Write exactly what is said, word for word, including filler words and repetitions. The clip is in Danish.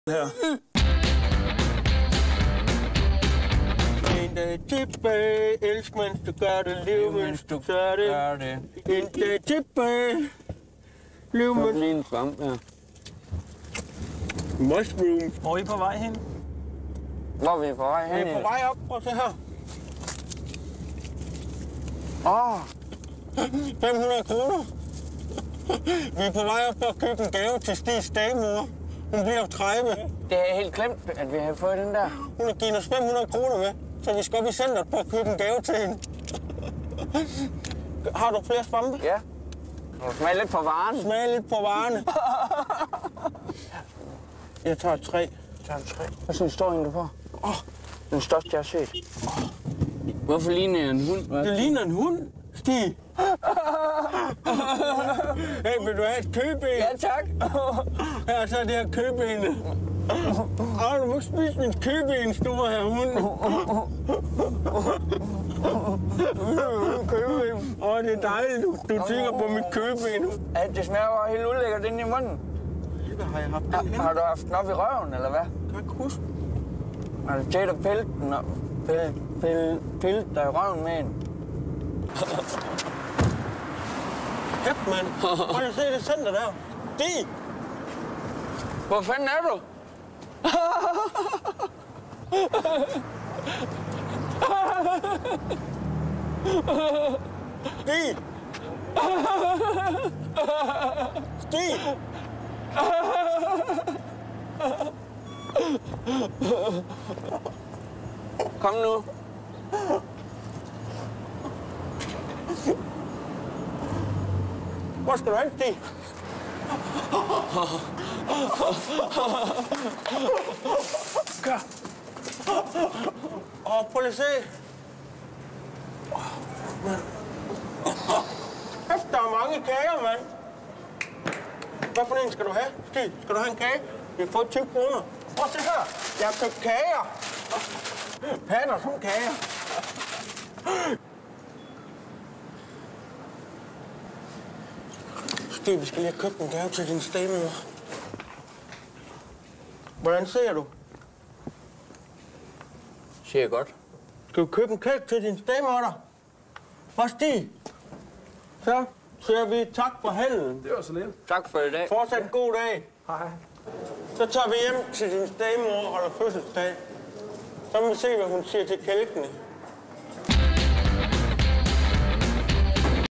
her. En dag tilbage, elsk mens du gør det, liv mens du gør det. En dag tilbage, liv mens... Lige en svamp her. Mushrooms. Hvor er I på vej hen? Hvor er vi på vej hen? Vi er på vej op, prøv at se her. Åh! Oh. fem hundrede kroner. Vi er på vej op for at købe en gave til Stigs dagmor. Hun bliver tredive. Det er helt glemt, at vi har fået den der. Hun har givet os fem hundrede kroner med, så vi skal op i centret på at købe en gave til hende. Har du flere svampe? Ja. Du smager lidt på varen. Smag lidt på varerne. Jeg tager tre. Så er det tre. Hvad synes du, du får? Åh, oh, Den største, jeg har set. oh. Hvorfor ligner jeg en hund? Hvad? Det ligner en hund, Stig. Hey, vil du have et køben? Ja, tak. Her, så er det her køben. Åh, du må ikke spise min køben, store her hund. Køben. Åh, det er dejligt, du, du tænker på mit køben. Ja, det smager jo helt ulækkert ind i munden. Hvad har jeg haft den Har, hen? har du haft den op i røven, eller hvad? Kan jeg ikke huske? Har du tæt og pillet den og pillet, pillet, pillet dig i røven med en? Kæft, mand. Prøv at se det center der. Stig! Hvor fanden er du? Stig! Stig! Kom nu. Hvor skal du hen, Stig? Kør. Åh, prøv lige at se. Kæft, der er mange kager, mand. Hvad for en skal du have, Stig? Skal du have en kage? Vi har fået tyve kroner. Prøv at se her. Jeg har købt kager. Patter som kager. Stig, vi skal lige have købt en gave til din stedmor. Hvordan ser du? Siger godt. Skal du købe en kæk til din stedmor der? Hvad, Stig? Så siger vi tak for handlen. Det var så lidt. Tak for i dag. Fortsat en god dag. Hej. Så tager vi hjem til din stedmor og holder fødselsdag. Så må vi se, hvad hun siger til kælkene.